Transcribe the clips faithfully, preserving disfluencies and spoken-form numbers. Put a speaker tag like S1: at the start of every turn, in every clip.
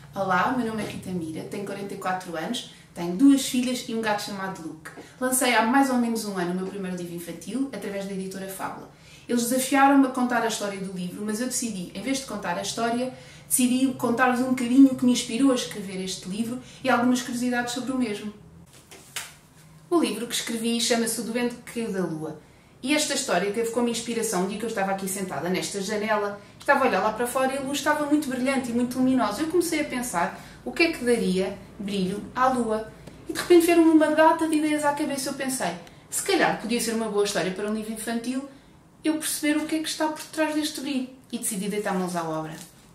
S1: Olá, o meu nome é Rita Mira, tenho quarenta e quatro anos, tenho duas filhas e um gato chamado Luke. Lancei há mais ou menos um ano o meu primeiro livro infantil, através da editora Fábula. Eles desafiaram-me a contar a história do livro, mas eu decidi, em vez de contar a história, decidi contar-vos um bocadinho o que me inspirou a escrever este livro e algumas curiosidades sobre o mesmo. O livro que escrevi chama-se O Duende que Caiu da Lua. E esta história teve como inspiração um dia que eu estava aqui sentada nesta janela, estava a olhar lá para fora e a lua estava muito brilhante e muito luminosa. Eu comecei a pensar o que é que daria brilho à lua. E de repente veio-me uma data de ideias à cabeça. Eu pensei, se calhar podia ser uma boa história para um livro infantil, eu perceber o que é que está por trás deste brilho. E decidi deitar mãos à obra.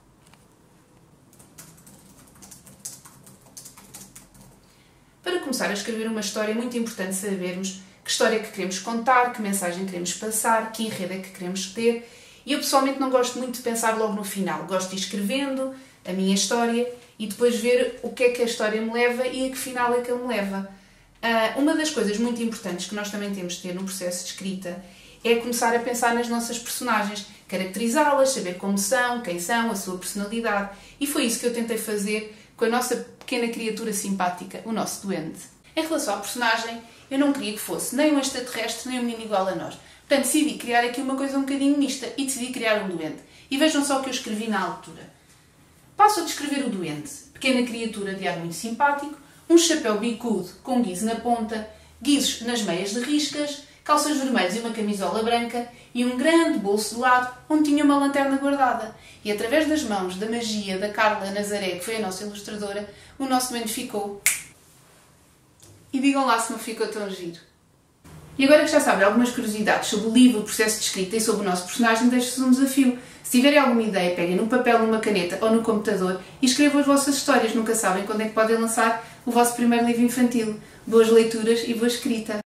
S1: Para começar a escrever uma história é muito importante sabermos que história é que queremos contar, que mensagem queremos passar, que enredo é que queremos ter. E eu pessoalmente não gosto muito de pensar logo no final. Gosto de ir escrevendo a minha história e depois ver o que é que a história me leva e a que final é que ele me leva. Uh, uma das coisas muito importantes que nós também temos de ter no processo de escrita é começar a pensar nas nossas personagens, caracterizá-las, saber como são, quem são, a sua personalidade. E foi isso que eu tentei fazer com a nossa pequena criatura simpática, o nosso duende. Em relação à personagem, eu não queria que fosse nem um extraterrestre, nem um menino igual a nós. Portanto, decidi criar aqui uma coisa um bocadinho mista e decidi criar um duende. E vejam só o que eu escrevi na altura. Passo a descrever o duende. Pequena criatura de ar muito simpático, um chapéu bicudo com guizo na ponta, guizos nas meias de riscas, calças vermelhas e uma camisola branca e um grande bolso de lado onde tinha uma lanterna guardada. E através das mãos da magia da Carla Nazaré, que foi a nossa ilustradora, o nosso duende ficou... E digam lá se não ficou tão giro. E agora que já sabem algumas curiosidades sobre o livro, o processo de escrita e sobre o nosso personagem, deixo-vos um desafio. Se tiverem alguma ideia, peguem num papel, numa caneta ou no computador e escrevam as vossas histórias. Nunca sabem quando é que podem lançar o vosso primeiro livro infantil. Boas leituras e boa escrita!